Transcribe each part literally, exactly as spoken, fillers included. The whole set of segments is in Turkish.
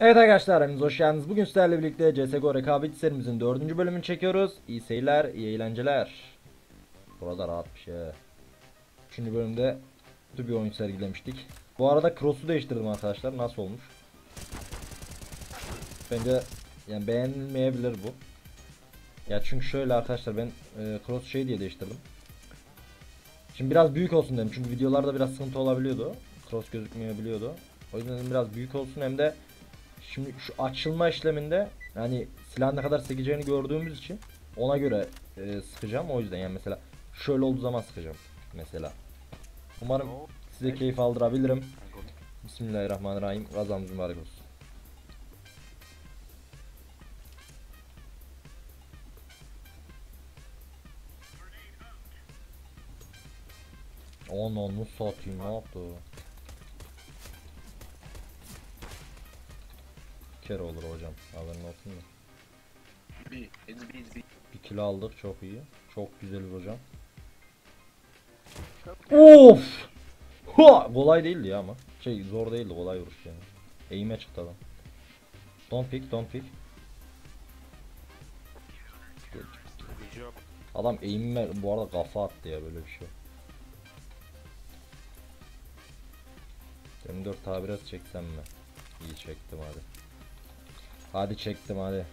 Evet arkadaşlar, hepiniz hoş geldiniz. Bugün sizlerle birlikte C S G O rekabetçi serimizin dördüncü bölümünü çekiyoruz. İyi seyirler, iyi eğlenceler. Burada rahat bir şey. Üçüncü bölümde kötü bir oyun sergilemiştik. Bu arada cross'u değiştirdim arkadaşlar. Nasıl olmuş? Bence yani beğenilmeyebilir bu. Ya çünkü şöyle arkadaşlar, ben e, cross şey diye değiştirdim. Şimdi biraz büyük olsun dedim. Çünkü videolarda biraz sıkıntı olabiliyordu. Cross gözükmeyebiliyordu. O yüzden dedim biraz büyük olsun, hem de şimdi şu açılma işleminde yani silahın ne kadar sekeceğini gördüğümüz için ona göre e, sıkacağım. O yüzden yani mesela şöyle olduğu zaman sıkacağım mesela. Umarım size keyif aldırabilirim. Bismillahirrahmanirrahim. Gazamız mübarek olsun. Onu satayım, ne yaptı o? Kere olur hocam, haberin olsun da. Bir kilo aldık, çok iyi. Çok güzeliz hocam. Of! Ha! Kolay değildi ya ama. Şey, zor değildi, kolay vuruş yani. Eğime çıktı adam. Don't pick, don't pick. Adam eğime bu arada kafa attı ya, böyle bir şey. M dört tabirat çeksem mi? İyi çektim hadi. Hadi çektim hadi.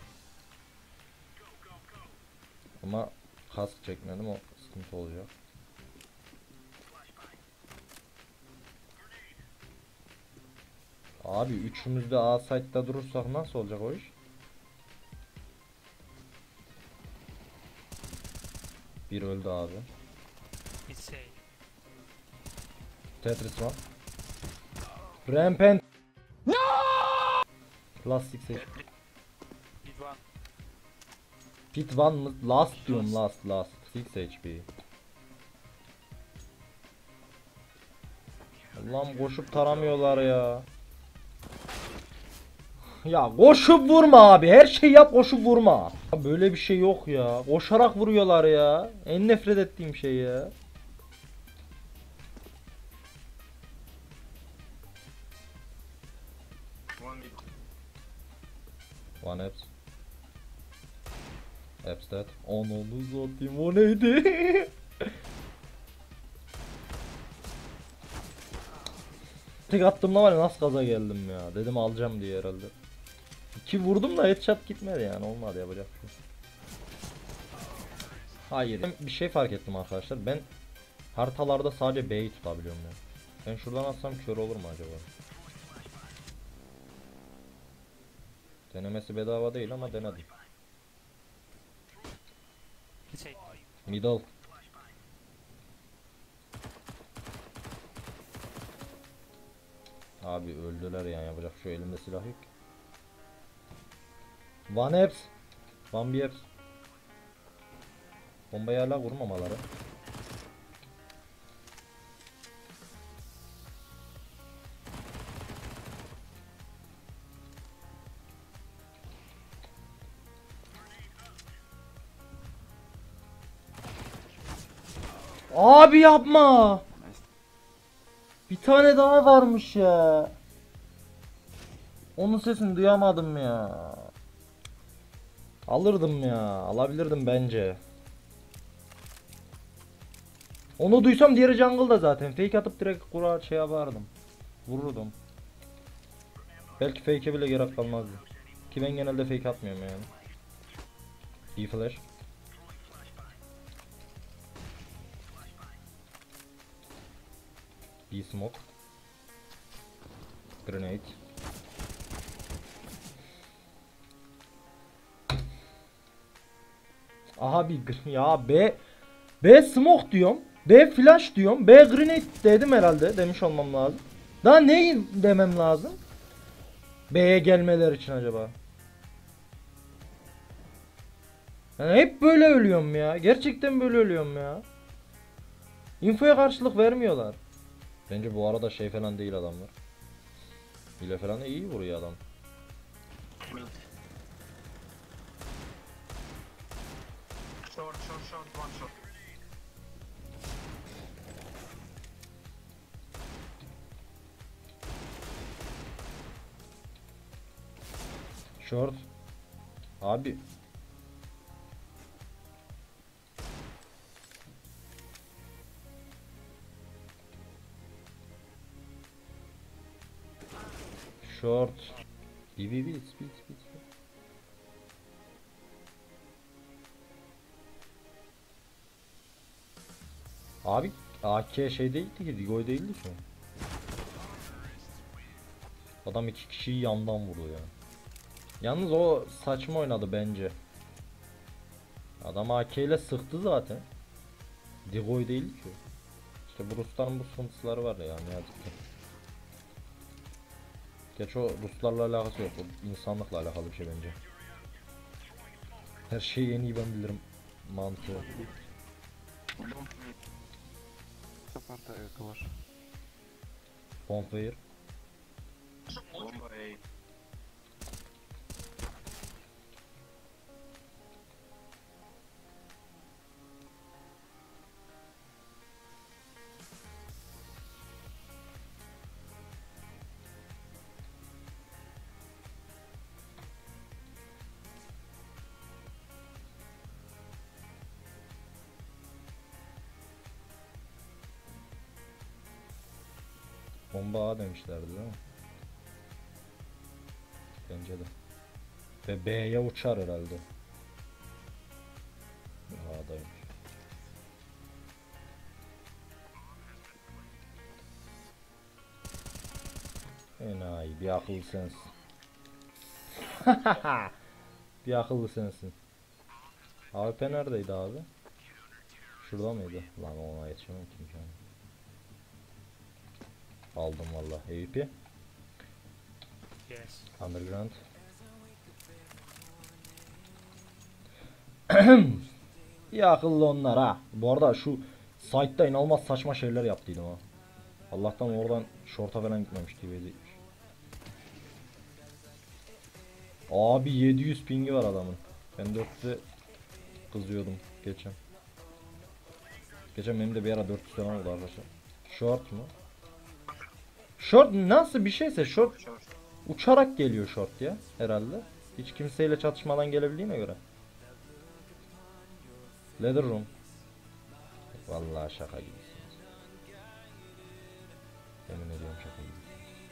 Ama kask çekmedim, o sıkıntı olacak. Abi üçümüz de A site'da durursak nasıl olacak o iş? Bir öldü abi. Tetris var. Rampant. No! Plastik seç. Pit one mı? Last diyorum, last last. altı H P. Allah'ım, koşup taramıyorlar ya. Ya koşup vurma abi. Her şey yap, koşup vurma. Böyle bir şey yok ya. Koşarak vuruyorlar ya. En nefret ettiğim şey ya. One apps. Apps dead. Onu satayım, o neydi? Tek attığımda var ya, nasıl gaza geldim ya. Dedim alacağım diye herhalde. İki vurdum da headshot gitmedi yani, olmadı, yapacak bir şey. Hayır. Ben bir şey fark ettim arkadaşlar. Ben haritalarda sadece B'yi tutabiliyorum ya. Ben şuradan atsam kör olur mu acaba? Denemesi bedava değil ama denedim. Middle. Abi öldüler yani, yapacak şu, elimde silah yok. One apps. One bir apps. Bombayı hala vurmamaları. Abi yapma. Bir tane daha varmış ya. Onun sesini duyamadım ya. Alırdım ya. Alabilirdim bence. Onu duysam diğeri jungle'da zaten. Fake atıp direkt kura şey yapardım. Vururdum. Belki fake'e bile gerek kalmazdı. Ki ben genelde fake atmıyorum yani. İyi flash. İyi smoke. Grenade. Aha bir ya, B B smoke diyorum. B flash diyorum. B grenade dedim herhalde. Demiş olmam lazım. Daha ne demem lazım? B'ye gelmeler için acaba. Yani hep böyle ölüyorum ya. Gerçekten böyle ölüyorum ya. Infoya karşılık vermiyorlar. Bence bu arada şey falan değil adamlar. Hile falan da iyi vuruyor adam. Short, short, short, one shot. Short. Abi. Short. B B B speed speed speed. Abi A K şey değildi ki, Digoy değildi ki. Adam iki kişiyi yandan vurdu ya. Yalnız o saçma oynadı bence. Adam A K ile sıktı zaten. Digoy değil ki. İşte bu Rusların bu sıkıntıları var ya, ne yazık ki. Geç o Ruslarla alakası yok. O insanlıkla alakalı bir şey bence. Her şeyi en iyi ben bilirim mantığı. Саппорта это ваш. Bonfire. Bomba A. Bomba A demişlerdi değil mi? Bence de. Ve B'ye uçar herhalde. A'daymış. Enayi, bir akıllı sensin. Bir akıllı sensin. A W P neredeydi abi? Şurada mıydı? Lan ona yetişemem ki imkanı. Aldım vallahi. A W P. Yes. Underground. Bir akıllı onlar ha. Bu arada şu site'da inanılmaz saçma şeyler yaptıydım ha. Allah'tan oradan short'a falan gitmemiş, T V'de gitmiş. Abi yedi yüz pingi var adamın. Ben dört yüze kızıyordum geçen. Geçen benim de bir ara dört yüz falan oldu arkadaşlar. Short mu? Short nasıl bir şeyse short Short. uçarak geliyor short ya herhalde. Hiç kimseyle çatışmadan gelebildiğine göre. Leather room. Vallahi şaka gibisiniz. Yemin ediyorum şaka gibi.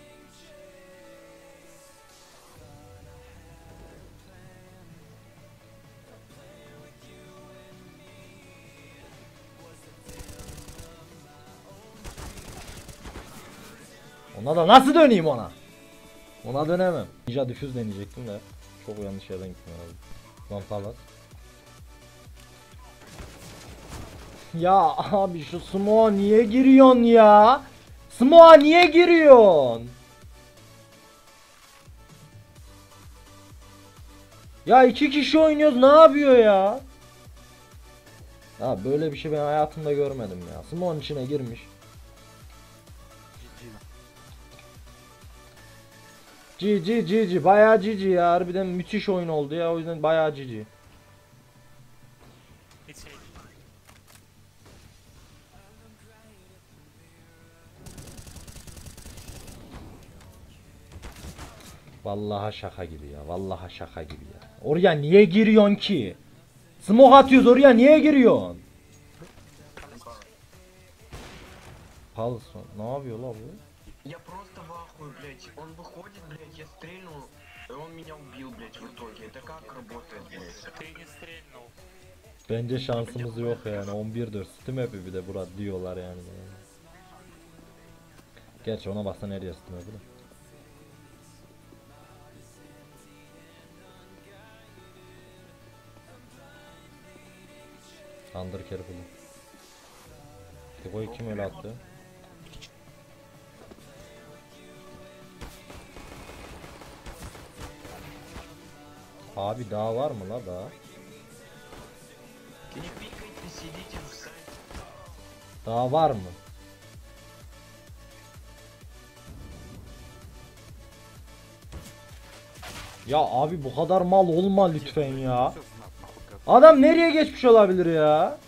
Ona da nasıl döneyim ona? Ona dönemem. Ninja diffuse deneyecektim de çok yanlış yerden gittim herhalde. Lan palas. Ya abi şu smoke'a niye giriyorsun ya? Smoke'a niye giriyorsun? Ya iki kişi oynuyoruz, ne yapıyor ya? Ya böyle bir şey ben hayatımda görmedim ya. Smoke'un içine girmiş. G G. G G G G bayağı G G ya, harbiden müthiş oyun oldu ya, o yüzden bayağı G G. It's A. Vallahi şaka gibi ya, vallahi şaka gibi ya. Oraya niye giriyorsun ki? Smoke atıyoruz, oraya niye giriyorsun? Pulse ne yapıyor la bu? Я просто в ахуе, блядь. Он выходит, блядь, я стрельнул, и он меня убил, блядь, в итоге. Это как работает, блядь? Ты не стрельнул. Bence şansımız yok yani, on bir dört Steam app'i bir de Burak diyorlar yani. Gerçi ona baksan her yer Steam app'i de. Under carefully. Teko'yu kim öyle attı? Abi daha var mı la daha? Не пикайте, сидите в сайте. Daha var mı? Ya abi bu kadar mal olma lütfen ya. Всё знат, нахуй, как. Adam nereye geçmiş olabilir ya?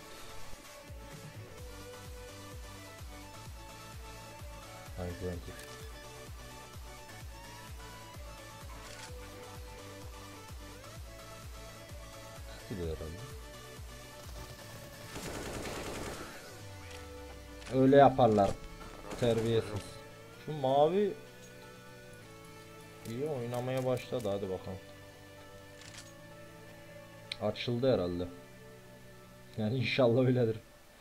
Ay, granted. City'de herhalde. Öyle yaparlar. Terbiyesiz. Şu mavi iyi oynamaya başladı, hadi bakalım. Açıldı herhalde. Yani inşallah öyledir.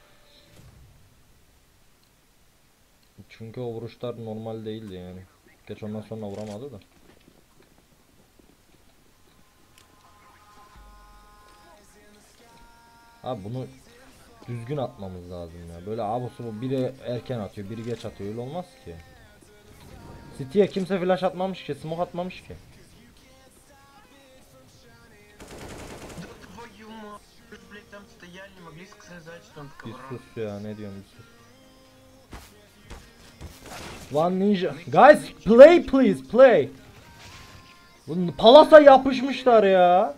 Çünkü o vuruşlar normal değildi yani. Geç ondan sonra vuramadı da. Abi bunu düzgün atmamız lazım ya. Böyle abusu bu, biri erken atıyor, biri geç atıyor, öyle olmaz ki. City'ye kimse flash atmamış ki, smoke atmamış ki. Да твою мать! Вы ж, блядь, там стояли, не могли сказать, что он Bir ковра. sus ya, ne diyorsun, bir sus. One ninja. Guys play please play. Bu palasa yapışmışlar ya.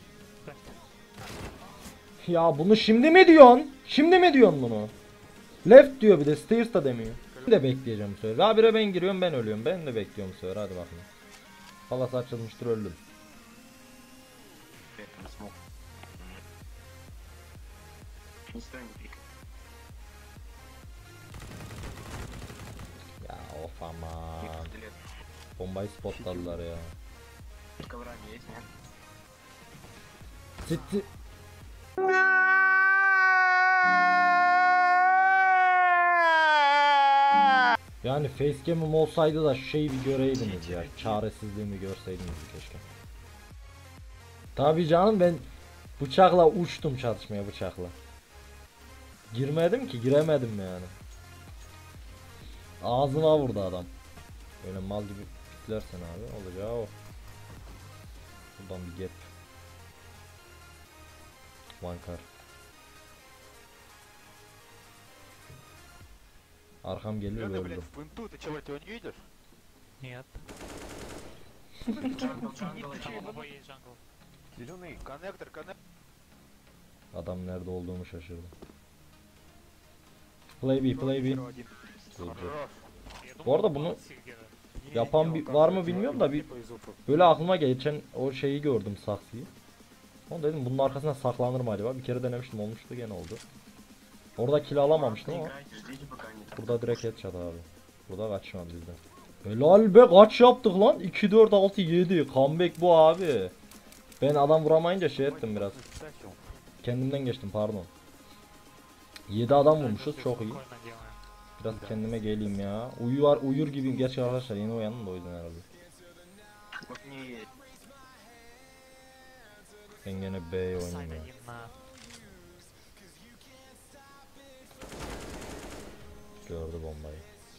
Ya bunu şimdi mi diyorsun? Şimdi mi diyorsun bunu? Left diyor, bir de stairs da demiyor. Ben de bekleyeceğim bu sefer. Rabire ben giriyorum, ben ölüyorum. Ben de bekliyorum bu sefer, hadi bakalım. Palasa açılmıştır, öldüm. Это смог. Не стой, не пикай. Ya of aman. Пистолет. Bombayı spotladılar ya. Ковра не есть, нет? City. Yani facecam'im olsaydı da şu şeyi bir göreydiniz ya. Çaresizliğimi görseydiniz keşke. Tabii canım, ben bıçakla uçtum çatışmaya, bıçakla. Girmedim ki, giremedim yani. Ağzıma vurdu adam. Böyle mal gibi piklersen abi olacağı o. Buradan bir gap. Vankar. Arkam geliyor, Лёда, öldüm. блядь, в инту, ты чего, ты его не видишь? Нет. Джангл, джангл, Там джангл. оба есть джангл. Зеленый, коннектор, коннектор. Adam nerede olduğumu şaşırdı. Play B, play B. Один. Dur, dur. Хорош. Я Bu arada думал, bunu он Сигера. Не, yapan не, bir он var mı как-то bilmiyorum da bir типа из уфа. böyle aklıma geçen o şeyi gördüm, saksıyı. Onu dedim, bunun arkasına saklanır mı acaba? Bir kere denemiştim, olmuştu, gene oldu. Orada kill alamamıştım ama Играйте, ждите, пока они burada direkt headshot abi. Burada kaçmadı bizden. Helal be, kaç yaptık lan? iki dört altı yedi. Comeback bu abi. Ben adam vuramayınca şey ettim biraz. Стащил. Kendimden geçtim, pardon. yedi adam vurmuşuz, çok iyi. Спокойно делаем. Biraz kendime geleyim ya. Uyuyor, uyur gibi. Gerçi arkadaşlar yeni uyandım da o yüzden herhalde. Вот не есть. Ben gene B'ye Сайт oynayayım ya. один на... Gördü bombayı.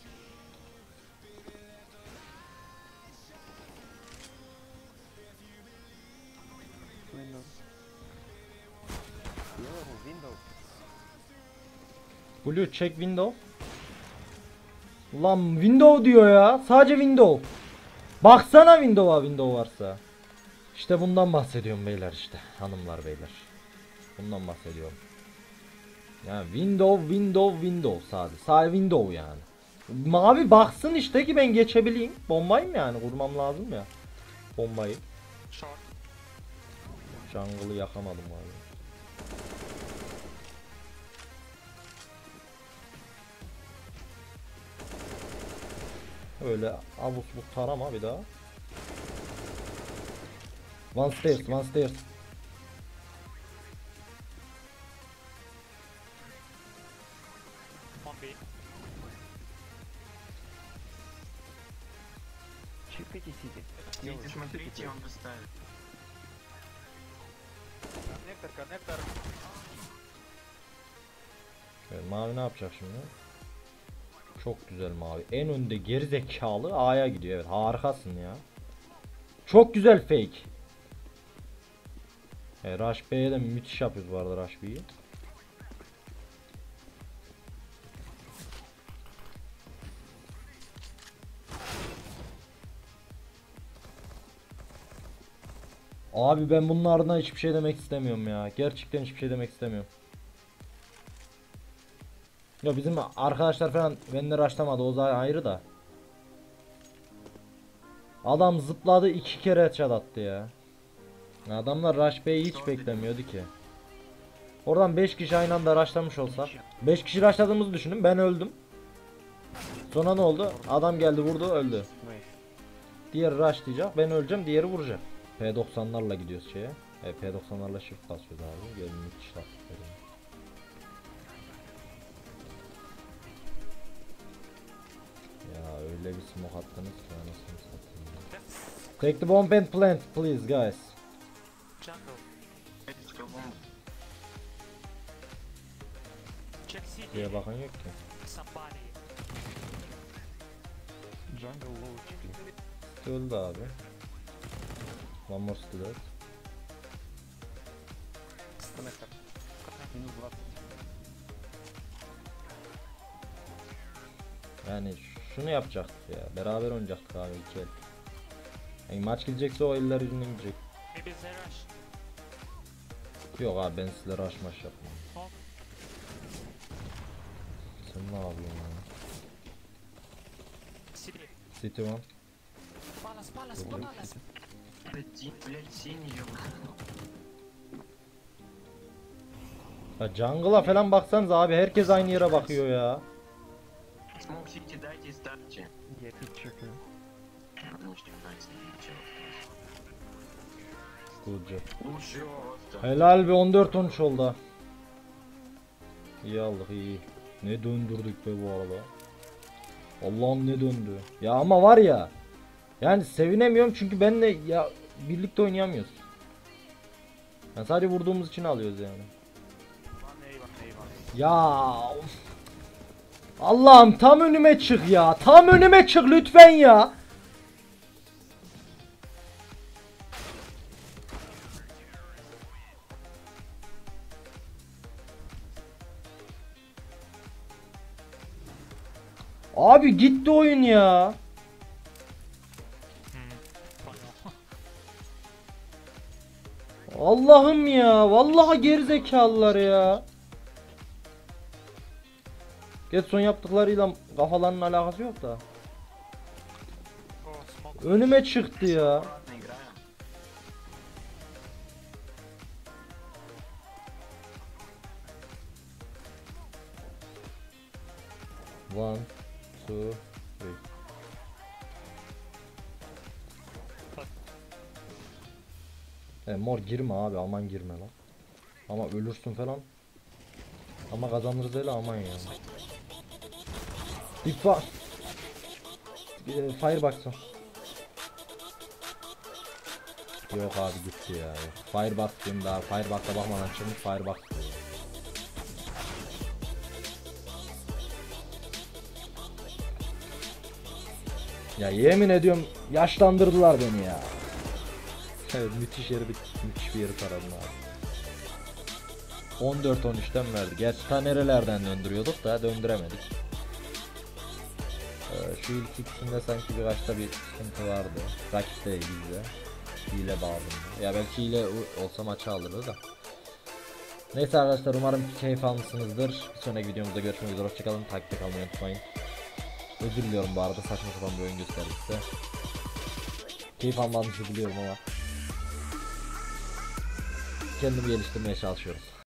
Blue check window. Lan window diyor ya. Sadece window. Baksana window'a, window varsa. İşte bundan bahsediyorum beyler işte. Hanımlar beyler. Bundan bahsediyorum. Yani window window window sadece. Sadece window yani. Mavi baksın işte ki ben geçebileyim. Bombayı mı yani? Vurmam lazım ya. Bombayı. Шорт. Jungle'ı yakamadım abi. Öyle abuk bu tarama bir daha. One stairs, one stairs. Он бей. Чипите сити. Видите, смотрите, он доставит. Коннектор, коннектор. Evet, mavi ne yapacak şimdi? Çok güzel mavi. En önde gerizekalı A'ya gidiyor. Evet, harikasın ya. Çok güzel fake. Evet, Rush B'ye de müthiş yapıyoruz bu arada, Rush B'yi. Abi ben bunun ardından hiçbir şey demek istemiyorum ya. Gerçekten hiçbir şey demek istemiyorum. Ya bizim arkadaşlar falan beni rushlamadı, o zaten ayrı da. Adam zıpladı, iki kere headshot attı ya. Adamlar Rush B'yi hiç beklemiyordu ki. Oradan beş kişi aynı anda rushlamış olsak. beş kişi rushladığımızı düşünün, ben öldüm. Sonra ne oldu? Adam geldi vurdu öldü. Nice. Diğeri rushlayacak, ben öleceğim, diğeri vuracak. P doksanlarla gidiyoruz şeye. E, P doksanlarla shift basıyoruz abi. Gelin müthiş taktikleri. Ya öyle bir smoke attınız ki anasını satayım. Take the bomb and plant please guys. Jungle. Эти бомбы. Check city. Diye bakan yok ki. Somebody. Jungle low H P. Öldü abi. One more still. Коннектор. Минус двадцать. Yani şunu yapacaktık ya. Beraber oynayacaktık abi iki el. Yani maç gidecekse o eller yüzünden gidecek. Maybe they rush. Yok abi ben sizlere rush maç yapmam. Home. Sen ne yapıyorsun ya? City. City one. Palace, palace, Добрый palace. Один, блядь, синий. Ya jungle'a falan baksanız abi herkes aynı yere bakıyor ya. Смог сити дайте и ставьте. Я пить чекаю. Ну что, дайте, ничего. Good job. Лучше просто. Helal bir on dört on üç oldu. İyi aldık iyi. Ne döndürdük be bu arada. Allah'ım ne döndü. Ya ama var ya. Yani sevinemiyorum çünkü benle ya birlikte oynayamıyoruz. Yani sadece vurduğumuz için alıyoruz yani. One A, one A, one A. Ya of. Allah'ım tam önüme çık ya. Tam önüme çık lütfen ya. Abi gitti oyun ya. Hmm. Понял. Allah'ım ya. Vallahi gerizekalılar ya. Geç son yaptıklarıyla kafalarının alakası yok da. Oh, smoke. Önüme çıktı ya. Аккуратно играем. One, two, three. E, mor girme abi, aman girme lan. Ama ölürsün falan. Ama kazanırız öyle, aman ya. Big fa e, Firebox'ı. Yok abi gitti ya. Yok. Firebox diyeyim daha. Firebox'a bakmadan çıkmış Firebox diyor. Ya yemin ediyorum yaşlandırdılar beni ya. Evet müthiş yeri bir müthiş bir yeri taradım abi. on dört on üçten verdi. Gerçi ta nerelerden döndürüyorduk da döndüremedik. Ee, şu ilk ikisinde sanki birkaçta bir sıkıntı vardı. Rakip de bizde. Hile bağlı. Ya belki hile olsa maçı alırdı da. Neyse arkadaşlar umarım keyif almışsınızdır. Bir sonraki videomuzda görüşmek üzere. Hoşçakalın. Takipte kalmayı unutmayın. Özür diliyorum bu arada saçma sapan bir oyun gösterdik size. Keyif almanızı biliyorum ama kendimi geliştirmeye çalışıyorum.